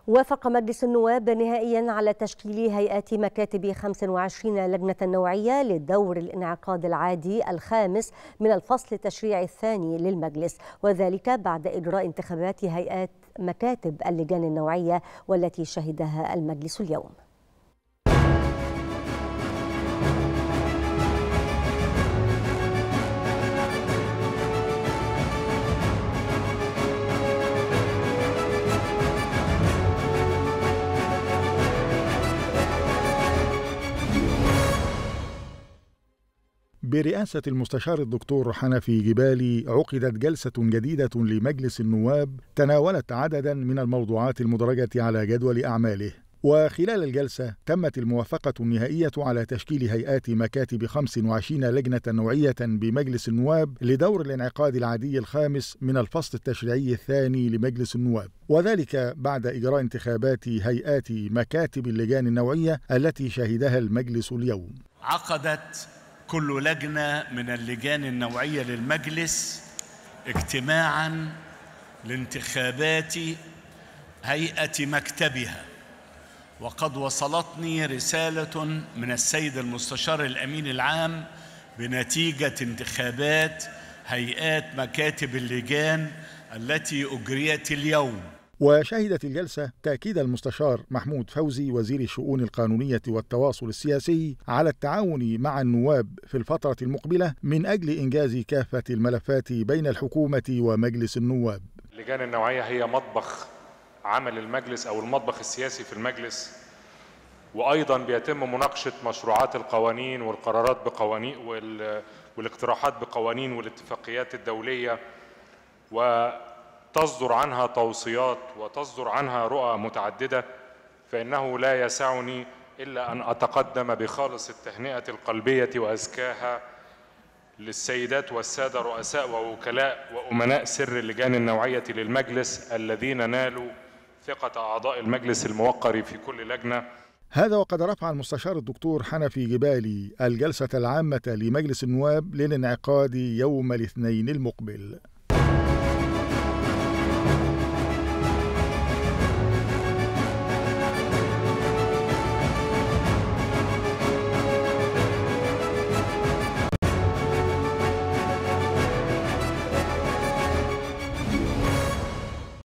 وافق مجلس النواب نهائيا على تشكيل هيئات مكاتب 25 لجنة نوعية لدور الانعقاد العادي الخامس من الفصل التشريعي الثاني للمجلس، وذلك بعد إجراء انتخابات هيئات مكاتب اللجان النوعية والتي شهدها المجلس اليوم. برئاسة المستشار الدكتور حنفي جبالي عقدت جلسة جديدة لمجلس النواب تناولت عددا من الموضوعات المدرجة على جدول أعماله، وخلال الجلسة تمت الموافقة النهائية على تشكيل هيئات مكاتب 25 لجنة نوعية بمجلس النواب لدور الانعقاد العادي الخامس من الفصل التشريعي الثاني لمجلس النواب، وذلك بعد إجراء انتخابات هيئات مكاتب اللجان النوعية التي شهدها المجلس اليوم. عقدت كل لجنة من اللجان النوعية للمجلس اجتماعاً لانتخابات هيئة مكتبها، وقد وصلتني رسالة من السيد المستشار الأمين العام بنتيجة انتخابات هيئات مكاتب اللجان التي أجريت اليوم. وشهدت الجلسة تأكيد المستشار محمود فوزي وزير الشؤون القانونية والتواصل السياسي على التعاون مع النواب في الفترة المقبلة من أجل إنجاز كافة الملفات بين الحكومة ومجلس النواب. اللجان النوعية هي مطبخ عمل المجلس أو المطبخ السياسي في المجلس، وأيضا بيتم مناقشة مشروعات القوانين والقرارات بقوانين والاقتراحات بقوانين والاتفاقيات الدولية، تصدر عنها توصيات وتصدر عنها رؤى متعددة. فإنه لا يسعني إلا أن أتقدم بخالص التهنئة القلبية وأزكاها للسيدات والسادة رؤساء ووكلاء وأمناء سر اللجان النوعية للمجلس الذين نالوا ثقة أعضاء المجلس الموقر في كل لجنة. هذا وقد رفع المستشار الدكتور حنفي جبالي الجلسة العامة لمجلس النواب للانعقاد يوم الاثنين المقبل.